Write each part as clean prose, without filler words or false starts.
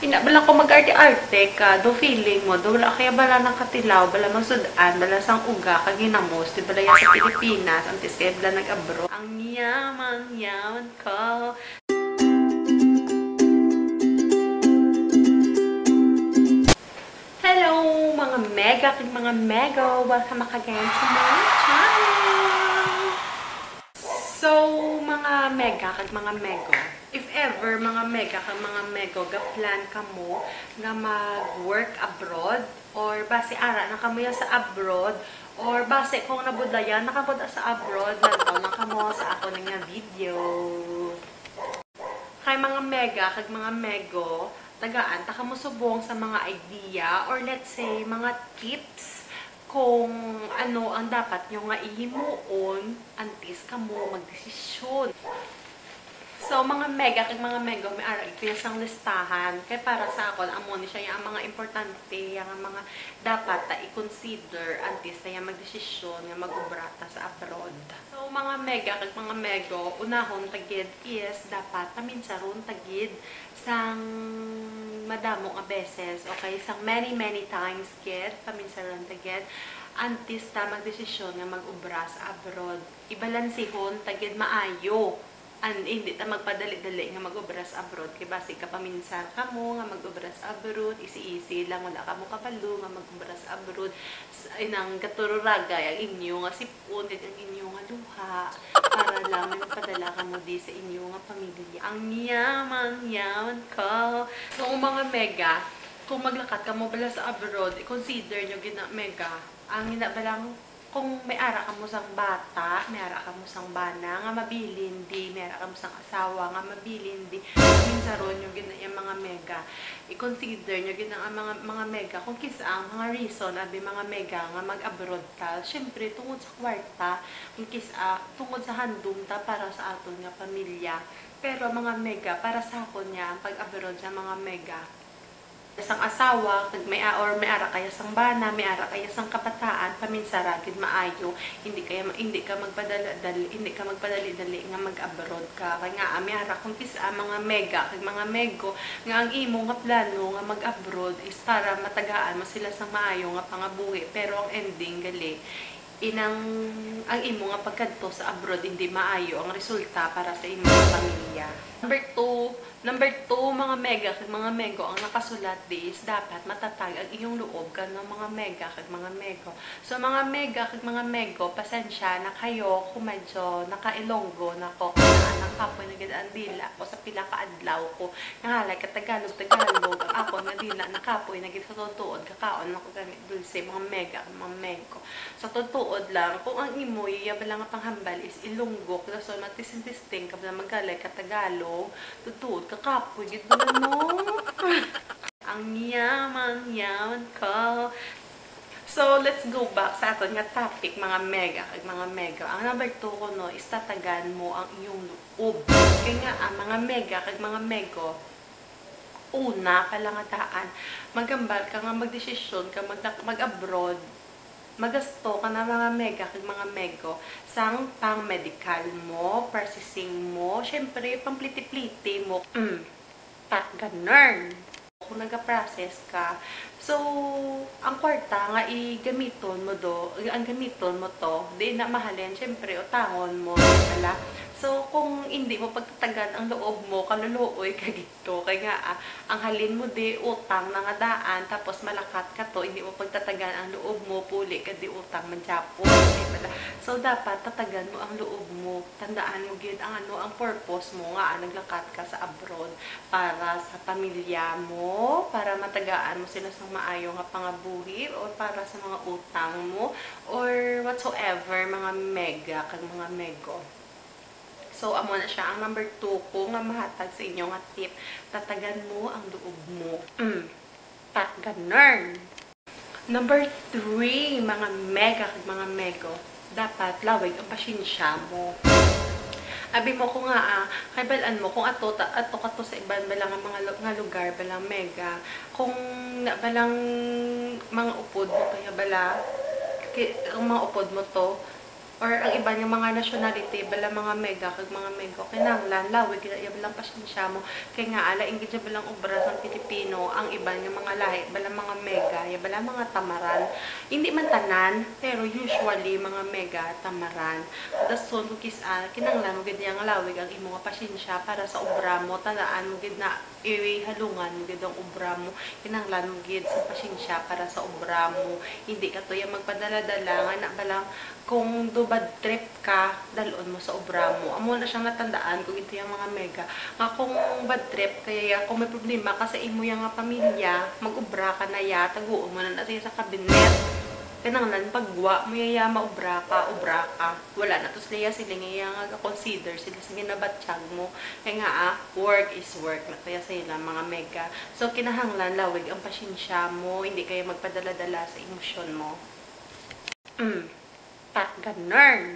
Bala ko mag-arte-arte ka, do feeling mo, do wala kaya bala ng katilaw, bala magsudan, bala sang uga, kaginamos, di bala yan sa Pilipinas, antes kaya bala nag-abroad. Ang yaman ko. Hello, mga mega, mga mega, welcome again sa my channel. So, mga mega, mga mego, if ever mga mega kag mga mego ga-plan ka mo nga mag-work abroad or base ara na kamo sa abroad or base kung nabudayan nakabuda sa abroad lantaw na kamo sa ako nga video. Kay mga mega kag mga mego, tagaan ta kamo subong sa mga idea or let's say mga tips kung ano ang dapat nyo nga ihimuon antes ka mo magdesisyon. So, mga mega kag mga mega, may ara ipiyasang listahan. Kaya para sa ako, amo ni siya yung mga importante, yung mga dapat na i-consider antes na yung magdesisyon, yung mag-ubrata sa abroad. So, mga mega kag mga mego, unahon tagid is dapat paminsaron tagid sang madamo nga beses, okay? Sang many times kid, paminsaron tagid antes ta magdesisyon nga mag-ubra sa abroad. Ibalansihon tagid maayo. Hindi ta magpadali-dali nga mag-ubras abroad kay basi ka paminsan kamo nga mag-ubras abroad easy lang wala ka mo kabalo nga mag-ubras abroad inang gatururagay ang inyo nga sipon ang inyo nga luha para lang magpadala ka mo di sa inyo nga pamilya. Ang yaman ko. So mga mega, kung maglakat ka mo bala sa abroad, consider nyo gina mega ang ginabalang kung may ara ka mo sang bata, may ara ka mo sang bana, nga mabilin di, may ara ka mo sang asawa, nga mabilin di, minsan ron yung yung mga mega, i-consider nyo ang mga mega, kung kisa ang mga reason, abi mga mega, nga mag-abroad ta, syempre, tungod sa kwarta, kung kisa, tungod sa handom ta, para sa aton nga pamilya, pero mga mega, para sa akon niya, ang pag-abroad sa mga mega, sang asawa, may ara kaya sang bana, may ara kaya sang kabataan, paminsara gid maayo, hindi ka magpadali-dali nga mag-abroad ka. Kaya nga may ara kung kisa mga mega, kag mga mego nga ang imo nga plano nga mag-abroad is para matagaan mo sila sang maayo nga pangabuhi, pero ang ending gali ang imo nga pagkadto sa abroad hindi maayo ang resulta para sa imong pamilya. Number 2, mga mega kag mga mego, ang nakasulat is dapat matatag ang iyong loob ka ng mga mega kag mga mego. So mga mega kag mga mego, pasensya na kayo kung medyo nakailonggo na ko nakapoy na gid ang dila ko sa pila ka adlaw ko. Nangalay ka Tagalog ang ako na dila nakapoy na gid sa tuod kakaon ako gamit dulce mga mega kag mga mego. Sa tuod lang kung ang imo yabala nga panghambal is ilunggo so matisintisting ka magkalay ka Tagalog tuod kapoy gid mo no. Ang yaman ko. So let's go back sa aton nga topic mga mega kag mga mega. Ang number 2 ko no is tatagan mo ang iyong loob. Kaya nga ang mga mega kag mga mego una kalangataan magambal ka nga magdesisyon ka mag-abroad magasto ka na mga mega kag mga mego sang pang medical mo, processing mo, syempre pang pliti-pliti mo. Ganun. Kung nag-process ka, so ang kwarta nga igamiton mo ang gamiton mo to, di na mahalin, syempre utangon mo, wala. So, kung hindi mo pagtatagan ang loob mo, kaluluoy ka dito. Kaya nga, ang halin mo di utang na nga daan, tapos malakat ka to, hindi mo pagtatagan ang loob mo, puli ka di utang manjapo. So, dapat tatagan mo ang loob mo. Tandaan mo gid ang ang purpose mo nga, naglakat ka sa abroad para sa pamilya mo, para matagaan mo sila sa maayo nga pangabuhi, or para sa mga utang mo, or whatsoever, mga mega, kag mga mego. So, amo na siya. Ang number 2 ko nga mahatag sa inyo nga tip, tatagan mo ang loob mo. Ganun. Number 3, mga mega kag mga mego, dapat lawig ang pasyensya mo. Abi mo ko nga kay balaan mo kung ato ka to sa iban balang mga lugar balang mega, kung balang mga upod mo kaya bala ang mga upod mo to or ang iba ng mga nationality bala mga mega kag mga mego kinahanglan lawig ya balang pasensya mo kay nga ala ingid sa balang obra sa Pilipino ang iba ng mga lahi bala mga mega ya bala mga tamaran hindi man tanan pero usually mga mega tamaran dason kukis kinahanglan mo gid yang lawig ang imo nga pasensya para sa obra mo talaan mo gid na ihalungan mo gid ang obra mo kinahanglan mo gid sa pasensya para sa obra mo hindi ka to ya magpadala-dala nga na balang kung do bad trip ka, dalon mo sa obra mo. Amo na siyang natandaan kung ito yung mga mega. Nga kung bad trip, kaya kung may problema ka sa imo yung pamilya, mag-obra ka na ya, taguon mo na natin sa kabinet. Kinanglan pagwa mo yaya maobra ka, obra ka. Wala na to sila sila nga consider sila sa ginabatsyag mo. Kaya nga work is work. Kaya sila mga mega. So kinahanglan lawig ang pasensya mo, hindi kayo magpadala-dala sa emosyon mo. Ganun.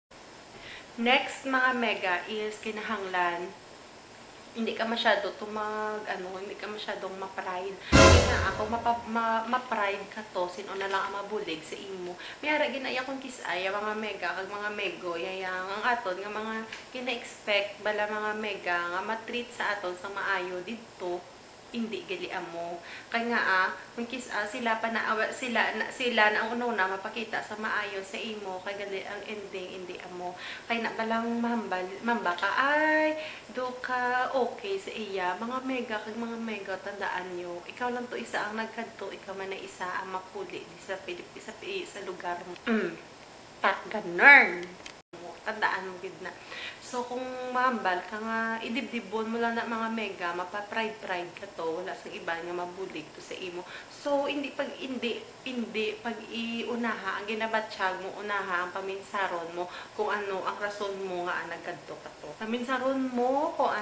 Next, mga mega is kinahanglan hindi ka masyado hindi ka masyadong ma-pride. Kaya nga ako, ma-pride ka to, sino na lang ang mabulig sa imo. Mayara, ginaya kong kisay, mga mega, kag mga mego, yayang ang aton, nga mga kina-expect, bala mga mega, nga matreat sa aton sa maayo dito, hindi gali amo kay nga kung sila pa na sila na ang una mapakita sa maayo sa imo kay gali ang ending hindi amo kay na balang mamba ka ay do ka okay sa iya mga mega kag mga mega tandaan nyo ikaw lang to isa ang nagkadto ikaw man na isa ang mapuli sa sa lugar mo ganun tandaan mo gid na. So, kung mahambal ka nga, idibdibon mo lang na mga mega, mapa-pride ka to, wala sa iba nga mabulig to sa imo. So, hindi pag iunaha, ang ginabatsyag mo, unaha ang paminsaron mo, kung ano ang rason mo nga nagkadto ka to. Paminsaron mo kung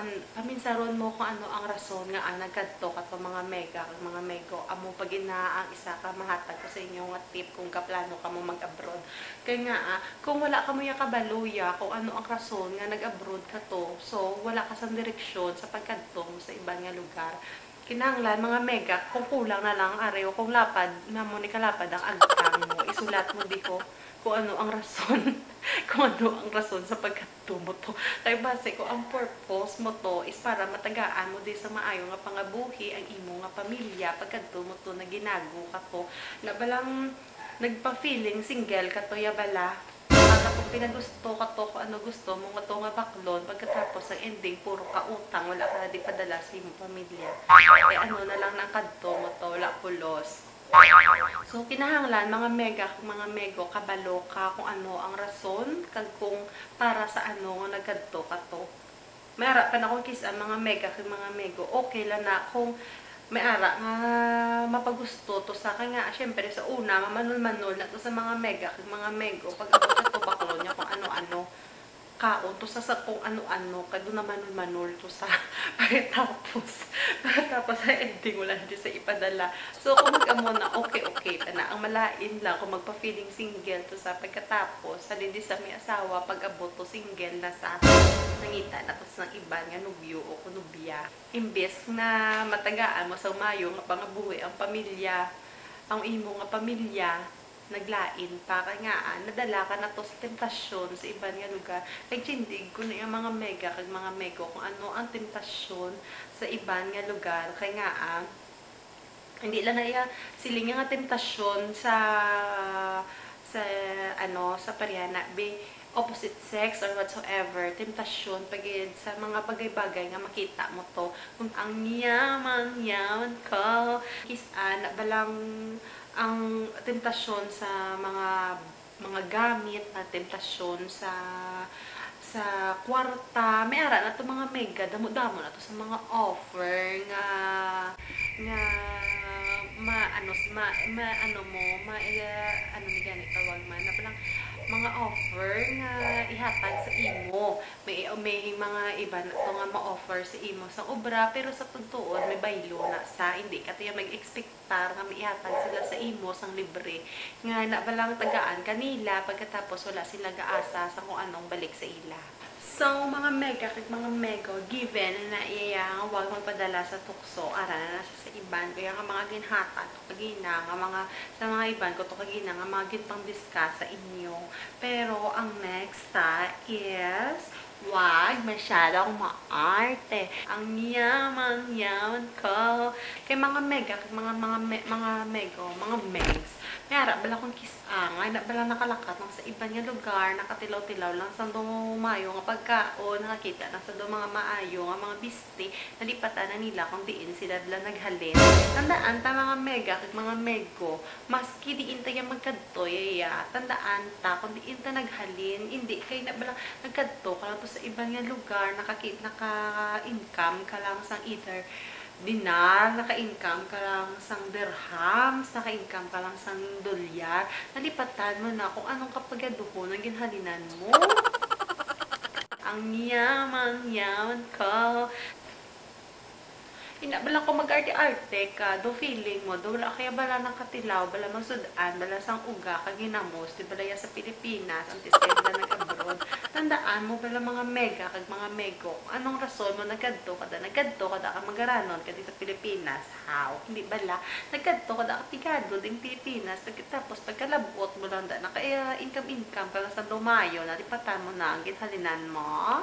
ano ang rason nga nagkadto ka to, mga mega, mga mego, amo pag ina ang isa ka mahatag ko sa inyo nga tip kung kaplano ka mo mag-abroad. Kaya nga, kung wala ka mo yung kabaluya, kung ano ang rason nga nag-abroad ka to, so wala ka sa direksyon sa pagkadto mo sa ibang nga lugar. Kinahanglan mga mega, kung kulang na lang areo, kung lapad, na mo ni kalapad ang agtang mo, isulat mo diho kung ano ang rason, kung ano ang rason sa pagkadto mo to. Kaya base ko, ang purpose mo to is para matagaan mo din sa maayo nga pangabuhi ang imo nga pamilya, pagkadto mo to na ginago ka to, na balang nagpa-feeling single ka to ya bala, kung pinagusto ka to, kung ano gusto mo nga to nga baklon, pagkatapos ang ending, puro ka utang, wala ka na di padala sa iyong pamilya. Eh ano na lang ng kadto mo to, wala pulos. So, kinahanglan, mga mega, mga mego, kabalo ka kung ano ang rason, kag kung para sa ano nga nagkadto ka to. May ara pa na kung kisa mga mega, mga mego, okay lang na kung may ara nga mapagusto to sa kanya syempre sa una mamanol-manol na to sa mga mega mga mego pag abot to baklo niya kung ano-ano kaon to sa kung ano-ano kado na manol-manol to sa tapos sa ending wala na sa ipadala so kung mag-amo na okay pa na ang malain lang kung magpa-feeling single to sa pagkatapos sa hindi sa may asawa pag abot to single na sa nangita na tapos ng iba nga nubyo o kunubya imbes na matagaan mo sa umayo nga pangabuhi ang pamilya ang imo nga pamilya naglain pa kaya nga nadala ka na to sa tentasyon sa ibang nga lugar kay tindig ko na yung mga mega kag mga mego kung ano ang tentasyon sa ibang nga lugar kaya nga hindi lang na siling nga tentasyon sa sa pariyana be opposite sex or whatsoever, temptasyon, pagid sa mga bagay-bagay nga makita mo to, kung ang yaman ko, kisan, balang ang temptasyon sa mga gamit, na temptasyon sa kwarta, may ara na to mga mega, damo-damo na to sa mga offer nga tawag man na palang mga offer nga ihatag sa imo may mga iba na to nga ma-offer sa imo sa obra pero sa tugtuon may baylo na sa hindi ka tiya mag-expectar nga maihatag sila sa imo sang libre nga na balang tagaan kanila pagkatapos wala sila gaasa sa kung anong balik sa ila. So, mga mega, kag mga mego, given na iya nga huwag magpadala sa tukso, ara na siya sa iban, kaya nga mga ginhata, to kagina, nga mga, sa mga iban ko, to kagina, nga mga ginpang discuss sa inyo. Pero, ang next is, wag masyadong maarte. Ang yaman-yaman ko. Kay mga mega, kay mga mego, mga megs, mayara, bala kong kisangay, na bala nakalakat lang sa iba nga lugar, nakatilaw-tilaw lang sa dumayo nga pagkaon, nakakita lang sa mga maayo, nga mga biste, nalipatan na nila kung diin sila bala naghalin. Tandaan ta mga mega, kag mga mego, maski diin ta yung magkadtoy, tandaan ta, kung diin ta naghalin, hindi kay na bala nagkadto ka lang to sa ibang nga lugar, naka-income ka lang sa either dinar, naka-income ka lang sang dirhams, naka-income ka lang sang dolyar, nalipatan mo na kung anong kapagaduhon ang ginhalinan mo. Ang yaman-yaman ko. Bala ko mag-arte-arte ka, do feeling mo, do wala kaya bala ng katilaw, bala magsudan, bala sang uga, kaginamos, di bala sa Pilipinas, antes kayo bala nag-abroad. Tandaan mo bala mga mega, kag mga mego, anong rason mo nagkadto kada ka mag-aranon, kadi sa Pilipinas, how? Hindi bala, nagkadto kada ka tigado din Pilipinas, tapos pagkalabot mo lang na kaya income ka lang sa dumayo, nalipatan mo na ang ginhalinan mo.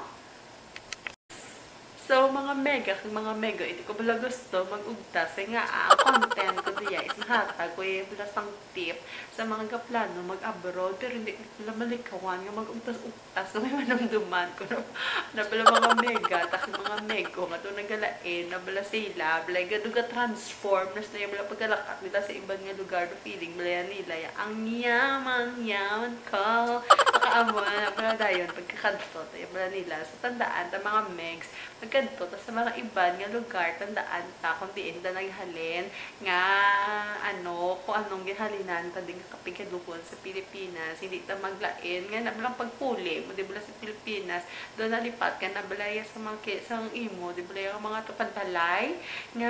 So, mga mega, kung mga mega, hindi ko bala gusto mag-ugtas. Kaya nga, ang content ko diya is nahatag ko yung bala sang tip sa mga gaplano mag-abroad. Pero hindi ko bala malikawan nga mag-ugtas-ugtas. So, may manamduman ko na bala mga mega, takang mga mego, nga ito nagalain, na bala sila, bala gaduga transform, nas na yung bala pagkalakat nila sa ibang nga lugar, do feeling, bala yan nila, ang yaman ko. Nakaawa na bala dayon, pagkakadto, tayo bala nila. So, tandaan, ta mga megs, pagkadto, ta sa mga iban nga lugar, tandaan ta, kung diin ta naghalin, nga, kung anong gihalinan, ta din kapigaduhon sa Pilipinas, hindi ta maglain, nga nabalang pagpuli, mo di bala sa Pilipinas, doon nalipat ka, nabalaya sa mga sang imo, di bala yung mga tupadbalay, nga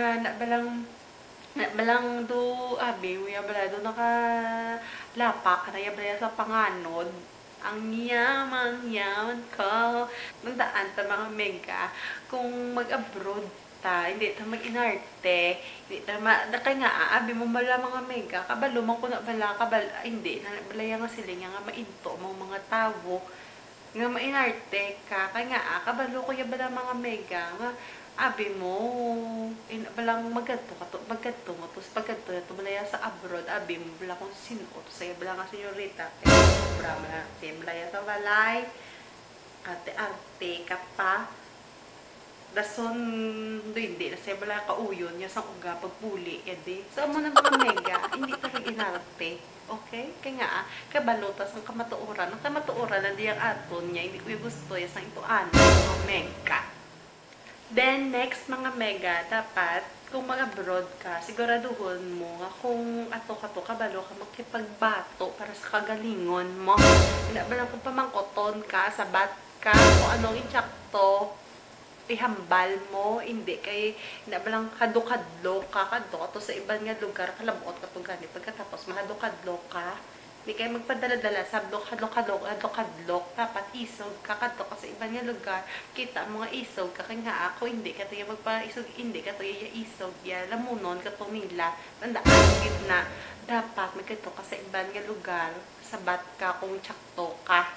nabalang do, abi, uya bala do nakalapak, na yabala sa panganod, ang yaman ko. Magdaan ta mga mega, kung mag-abroad ta, hindi ta mag-inarte, hindi ta kaya nga, abi mo bala mga mega, kabalo man ko na bala, hindi, balaya nga sila nga mainto, mga tao, nga mainarte ka, kaya nga, kabalo ko yung bala mga mega, nga, abi mo, balang magadto mo, tapos paggadto na to, balaya sa abroad, abi mo, bala kung sino, sa'yo, bala nga senyorita, kaya sobra, bala, sa'yo, balaya sa balay, arte-arte ka pa, dason, hindi, sa'yo, bala kauyon, niya sa uga, pagpuli, edi, so, mo na mga mega, hindi talaga inarte, okay? Kaya nga, kabalotas ang kamatuoran na diyang aton niya, hindi ko gusto, yung ituan, mga mega. Then, next mga mega, dapat, kung mag-abroad ka, siguraduhon mo nga kung ato-kato kabalo ka makipagbato para sa kagalingon mo. Hindi ba lang kung pamangkoton ka, sabat ka, kung anong insakto, ihambal mo, hindi kay, hindi ba lang kadukadlo ka, kadto sa ibang nga lugar, kalabot ka to ganit, pagkatapos mahadukadlo ka, hindi kayo magpadala-dala sa kadlok, dapat isog ka kadto ka sa ibang nga lugar, kita mga isog ka, kaya nga ako, hindi ka tayo magpa-isog, hindi ka tayo isog, lamunon ka to nila, tandaan, gitna, dapat magkito ka sa ibang nga lugar, sabat ka kung tsakto ka,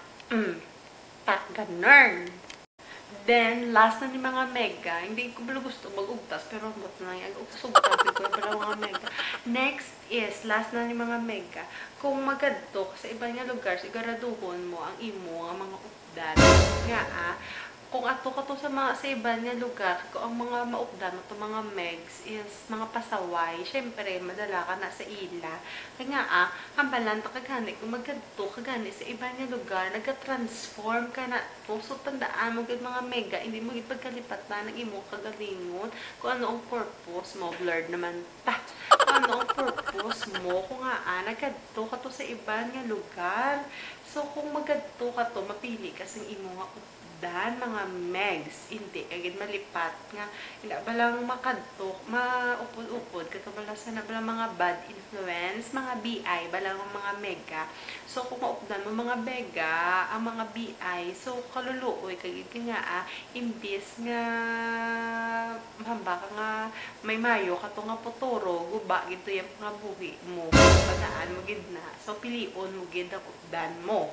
ganun. Then, last na ni mga mega, hindi ko bala gusto mag-ugtas, pero hanggat na yung ugtas-ugtas, ko bala mga mega. Next is, last na ni mga mega, kung magadto sa ibang nga lugar, siguraduhon mo ang imo, ang mga ugdan. Nga kung ato ka to sa ibang nga lugar, kung ang mga maugdan mo to mga megs is mga pasaway, syempre, madala ka na sa ila. Kaya nga hambalan ta kagani, kung magkadto kagani sa ibang nga lugar, nag-transform ka na to. So, tandaan mo mga mega, hindi mo ipagkalipat na ng imo kagalingon, kung ano ang purpose mo, blurred naman ta. Kung ano ang purpose mo, kung nagkadto ka to sa ibang nga lugar. So, kung magkadto ka to, mapili ka sa imo nga ugdan. updan mga megs, hindi agad malipat nga ila balang makadtok, maupod-upod katubala sa na balang mga bad influence, mga BI balang mga mega. So kung maupdan mo mga mega, ang mga BI, so kaluluoy kagid nga imbis nga mahamba ka nga may mayo kato nga potoro, guba gito yung mga buhi mo, padaan mo gid na. So pilion mo gid ang updan mo.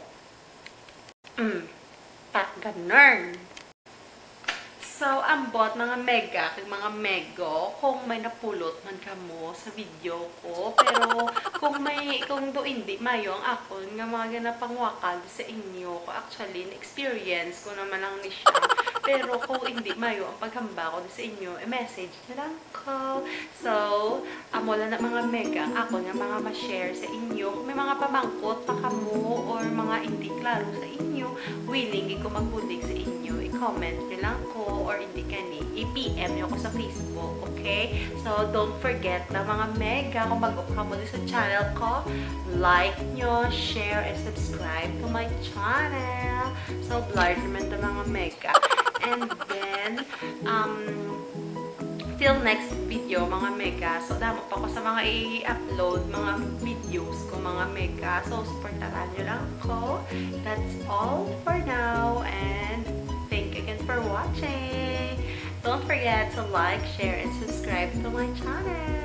Pat ganun. So, ambot mga mega, kag mga mego, kung may napulot man kamo sa video ko, pero kung do hindi mayo ang akon nga mga ganapangwakal sa inyo ko, actually experience ko naman lang ni siya, pero kung hindi mayo ang paghamba ko sa inyo, message na lang ko. So, amo lang na mga mega ang ako nga mga ma-share sa inyo. Kung may mga pamangkot pa kamo or mga hindi klaro sa inyo, willing ko magbulig sa inyo, i-comment nyo lang ko or hindi kani, i-PM nyo ko sa Facebook, okay? So, don't forget na mga mega, kung mag-up ka mo sa channel ko, like nyo, share, and subscribe to my channel. So, blurred naman to mga mega. And then, till next video, mga mega. So, damo pa ko sa mga i-upload, mga videos ko, mga mega. So, supportaran nyo lang ako. That's all for now. And thank you again for watching. Don't forget to like, share, and subscribe to my channel.